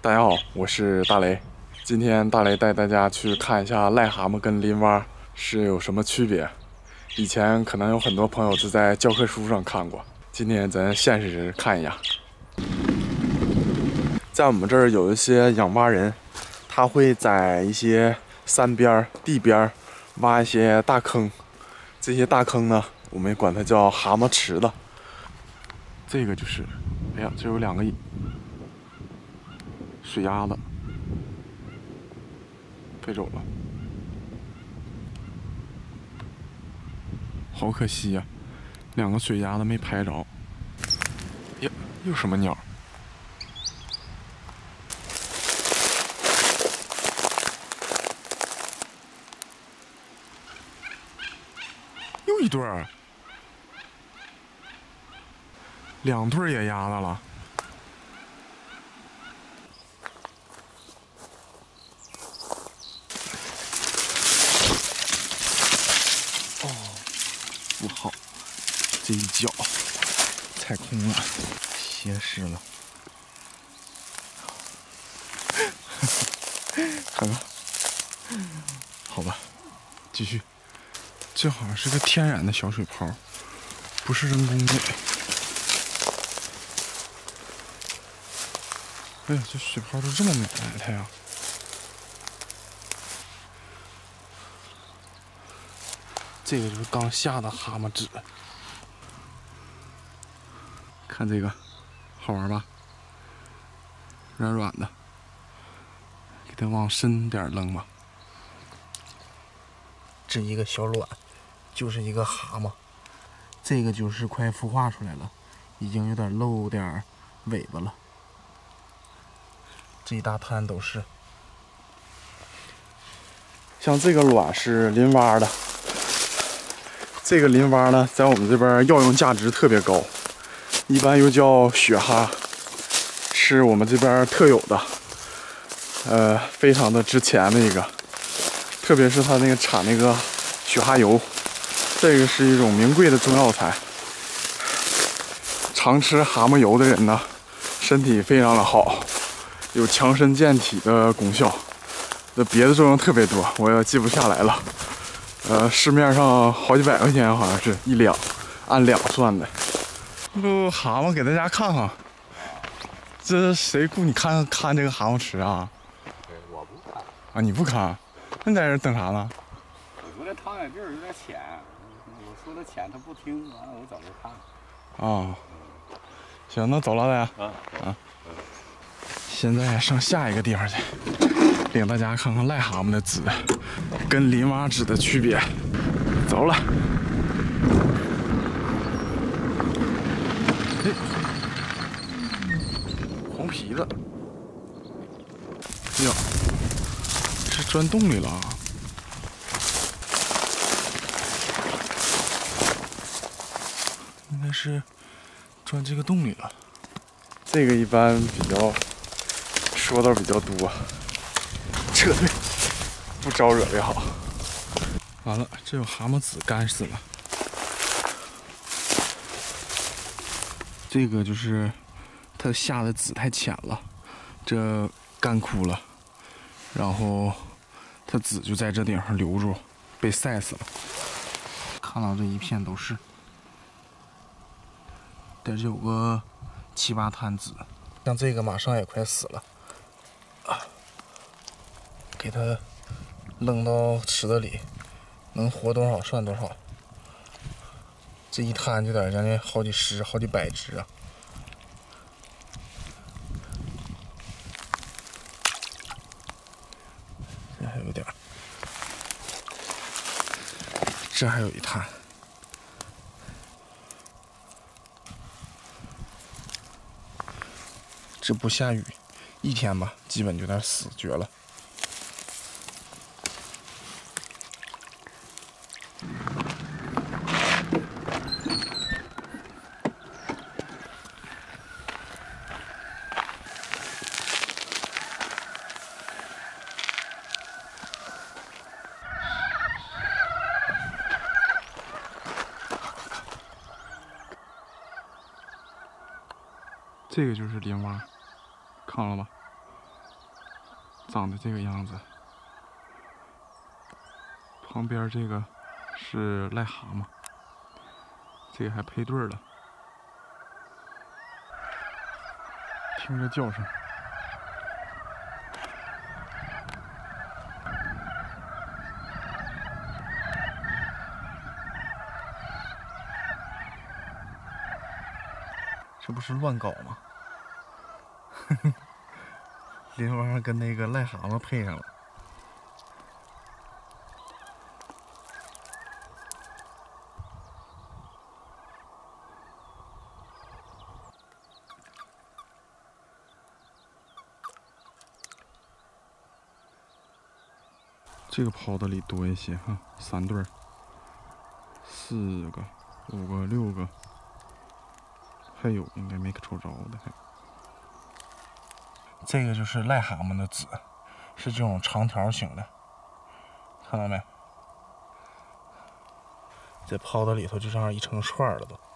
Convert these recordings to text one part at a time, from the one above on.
大家好，我是大雷。今天大雷带大家去看一下癞蛤蟆跟林蛙是有什么区别。以前可能有很多朋友是在教科书上看过，今天咱现实看一下。在我们这儿有一些养蛙人，他会在一些山边、地边挖一些大坑。这些大坑呢，我们管它叫蛤蟆池子。这个就是，哎呀，这有两个水鸭子飞走了，好可惜呀，两个水鸭子没拍着。呀，又什么鸟？又一对儿，两对野鸭子了。哦，不好，这一脚踩空了，斜失了。看看，好吧，继续。这好像是个天然的小水泡，不是人工的。哎呀，这水泡都这么美来的呀！这个就是刚下的蛤蟆籽，看这个，好玩吧？软软的，给它往深点扔吧。这一个小卵，就是一个蛤蟆，这个就是快孵化出来了，已经有点露点尾巴了。这一大滩都是。像这个卵是林蛙的，这个林蛙呢，在我们这边药用价值特别高，一般又叫雪蛤，是我们这边特有的，非常的值钱的一个，特别是它那个产那个雪蛤油，这个是一种名贵的中药材。常吃蛤蟆油的人呢，身体非常的好，有强身健体的功效。别的作用特别多，我也记不下来了。市面上好几百块钱，好像是一两，按两算的。不，蛤蟆给大家看看，这谁雇你看这个蛤蟆池啊？ 我不看啊，你不看？那你在这等啥呢？ 我说这汤眼地儿有点浅，我说的浅他不听，完了我在这看。 啊，行，那走了大家。现在上下一个地方去，领大家看看癞蛤蟆的籽跟林蛙籽的区别。走了。哎，黄皮子，哎呀，是钻洞里了啊！应该是钻这个洞里了。这个一般比较说道比较多，撤退，不招惹为好。完了，这有蛤蟆籽干死了。这个就是它下的籽太浅了，这干枯了，然后它籽就在这顶上留住，被晒死了。看到这一片都是，但是有个7、8滩籽，像这个马上也快死了，给它扔到池子里，能活多少算多少。这一滩就得将近好几十、好几百只啊！这还有点儿，这还有一滩。这不下雨，一天吧，基本就得死绝了。这个就是林蛙，看了吧？ 长得这个样子。旁边这个是癞蛤蟆，这个还配对了，听着叫声。这不是乱搞吗？林蛙跟那个癞蛤蟆配上了。这个泡的里多一些哈，3对儿，4个、5个、6个，还有应该没瞅着的。这个就是癞蛤蟆的籽，是这种长条形的，看到没？这泡的里头就这样一成串了都。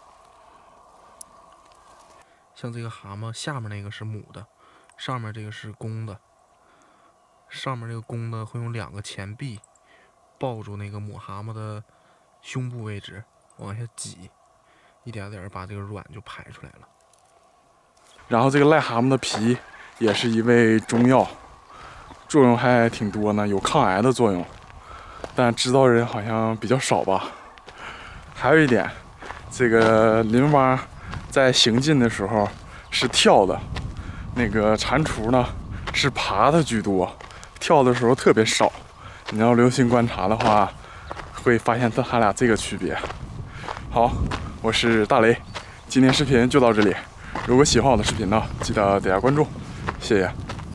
像这个蛤蟆下面那个是母的，上面这个是公的。上面这个公的会用2个前臂抱住那个母蛤蟆的胸部位置，往下挤，一点点把这个卵就排出来了。然后这个癞蛤蟆的皮也是一味中药，作用还挺多呢，有抗癌的作用，但知道人好像比较少吧。还有一点，这个林蛙在行进的时候是跳的，那个蟾蜍呢是爬的居多。跳的时候特别少，你要留心观察的话，会发现它俩这个区别。好，我是大雷，今天视频就到这里。如果喜欢我的视频呢，记得点下关注，谢谢。